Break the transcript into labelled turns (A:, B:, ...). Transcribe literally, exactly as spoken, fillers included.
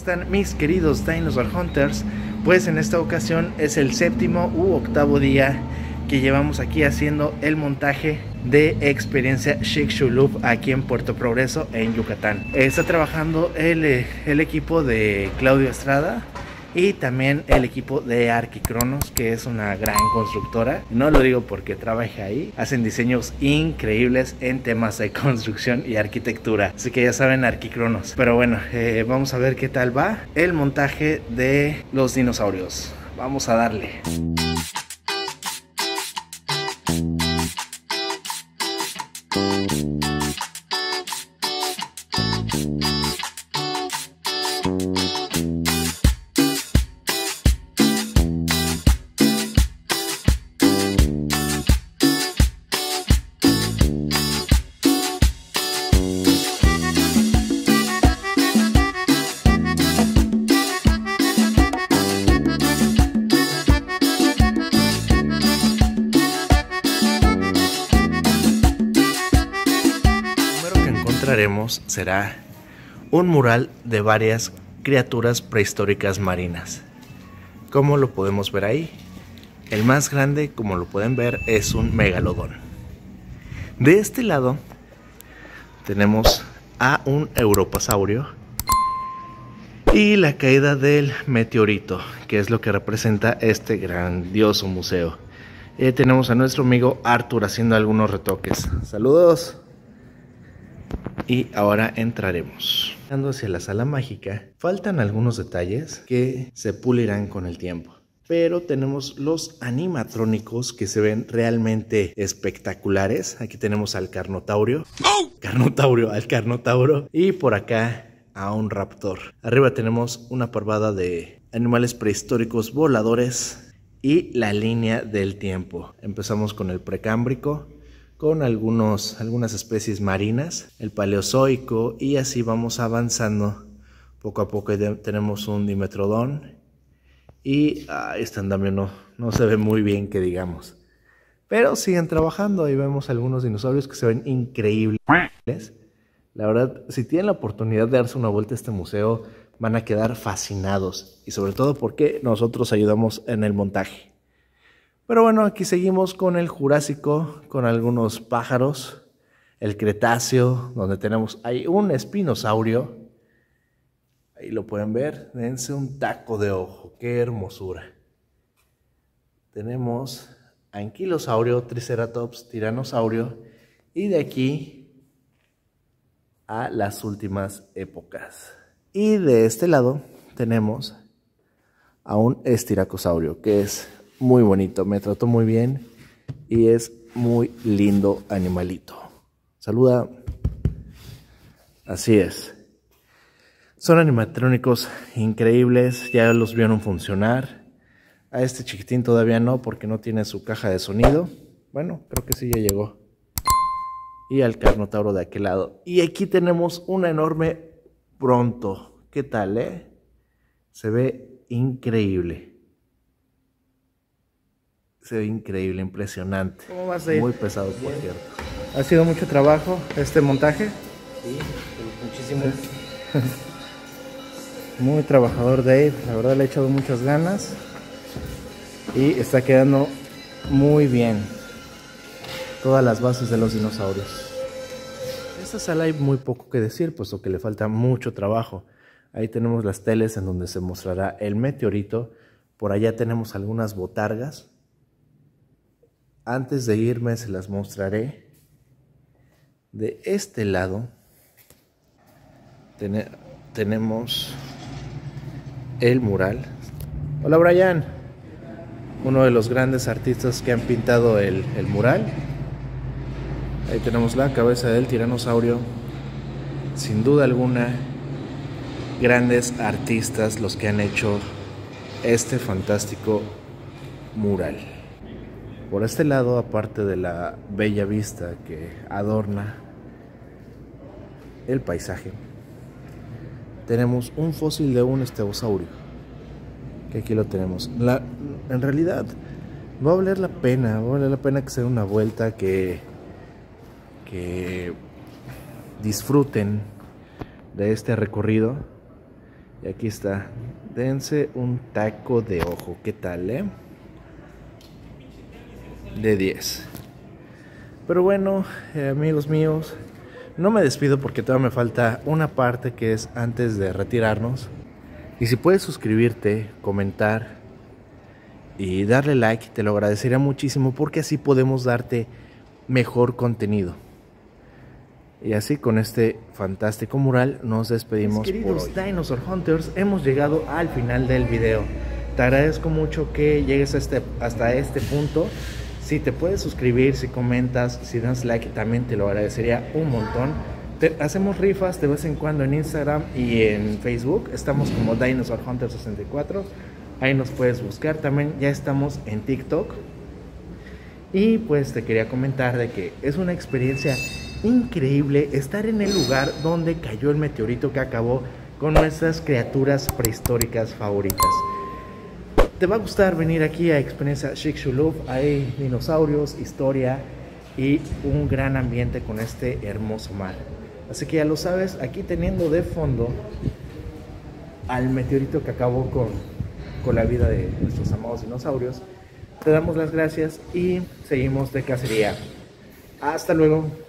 A: están mis queridos Dinosaur Hunters? Pues en esta ocasión es el séptimo u octavo día que llevamos aquí haciendo el montaje de experiencia Chicxulub aquí en Puerto Progreso, en Yucatán. Está trabajando el, el equipo de Claudio Estrada y también el equipo de Arquicronos, que es una gran constructora. No lo digo porque trabaja ahí, hacen diseños increíbles en temas de construcción y arquitectura, así que ya saben, Arquicronos. Pero bueno, eh, vamos a ver qué tal va el montaje de los dinosaurios. Vamos a darle. Será un mural de varias criaturas prehistóricas marinas. Como lo podemos ver ahí, el más grande, como lo pueden ver, es un megalodón. De este lado tenemos a un europasaurio y la caída del meteorito, que es lo que representa este grandioso museo. Eh, tenemos a nuestro amigo Arthur haciendo algunos retoques. ¡Saludos! Y ahora entraremos. Andando hacia la sala mágica, faltan algunos detalles que se pulirán con el tiempo. Pero tenemos los animatrónicos que se ven realmente espectaculares. Aquí tenemos al Carnotaurio. ¡Oh! Carnotaurio, al Carnotauro. Y por acá a un raptor. Arriba tenemos una parvada de animales prehistóricos voladores y la línea del tiempo. Empezamos con el precámbrico, con algunos, algunas especies marinas, el paleozoico, y así vamos avanzando poco a poco. Tenemos un dimetrodón y ah, este andamio no, no se ve muy bien, que digamos, pero siguen trabajando. Ahí vemos algunos dinosaurios que se ven increíbles. La verdad, si tienen la oportunidad de darse una vuelta a este museo, van a quedar fascinados, y sobre todo porque nosotros ayudamos en el montaje. Pero bueno, aquí seguimos con el Jurásico, con algunos pájaros, el Cretáceo, donde tenemos ahí un espinosaurio. Ahí lo pueden ver, dense un taco de ojo, qué hermosura. Tenemos Anquilosaurio, Triceratops, Tiranosaurio, y de aquí a las últimas épocas. Y de este lado tenemos a un Estiracosaurio, que es muy bonito, me trató muy bien y es muy lindo animalito. Saluda. Así es. Son animatrónicos increíbles, ya los vieron funcionar. A este chiquitín todavía no, porque no tiene su caja de sonido. Bueno, creo que sí ya llegó. Y al Carnotauro de aquel lado. Y aquí tenemos una enorme Bronto. ¿Qué tal, eh? Se ve increíble. Se ve increíble, impresionante. ¿Cómo vas a ir? Muy pesado, por cierto. ¿Ha sido mucho trabajo este montaje?
B: Sí, muchísimo.
A: Muy trabajador Dave, la verdad le ha echado muchas ganas y está quedando muy bien todas las bases de los dinosaurios. En esta sala hay muy poco que decir, puesto que le falta mucho trabajo. Ahí tenemos las teles en donde se mostrará el meteorito. Por allá tenemos algunas botargas. Antes de irme se las mostraré. De este lado ten- tenemos el mural. Hola Brian, uno de los grandes artistas que han pintado el, el mural. Ahí tenemos la cabeza del tiranosaurio. Sin duda alguna, grandes artistas los que han hecho este fantástico mural. Por este lado, aparte de la bella vista que adorna el paisaje, tenemos un fósil de un estegosaurio, que aquí lo tenemos. La, en realidad va a valer la pena, va a valer la pena que se den una vuelta, que, que disfruten de este recorrido. Y aquí está. Dense un taco de ojo. ¿Qué tal, eh? De diez. Pero bueno, eh, amigos míos, no me despido porque todavía me falta una parte que es antes de retirarnos. Y si puedes suscribirte, comentar y darle like, te lo agradecería muchísimo porque así podemos darte mejor contenido. Y así con este fantástico mural nos despedimos. Mis queridos por hoy. Dinosaur Hunters, hemos llegado al final del video. Te agradezco mucho que llegues a este, hasta este punto. Si te puedes suscribir, si comentas, si das like, también te lo agradecería un montón. Te, hacemos rifas de vez en cuando en Instagram y en Facebook. Estamos como Dinosaur Hunter sesenta y cuatro. Ahí nos puedes buscar. También ya estamos en TikTok. Y pues te quería comentar de que es una experiencia increíble estar en el lugar donde cayó el meteorito que acabó con nuestras criaturas prehistóricas favoritas. Te va a gustar venir aquí a Experiencia Chicxulub. Hay dinosaurios, historia y un gran ambiente con este hermoso mar. Así que ya lo sabes, aquí teniendo de fondo al meteorito que acabó con, con la vida de nuestros amados dinosaurios, te damos las gracias y seguimos de cacería. Hasta luego.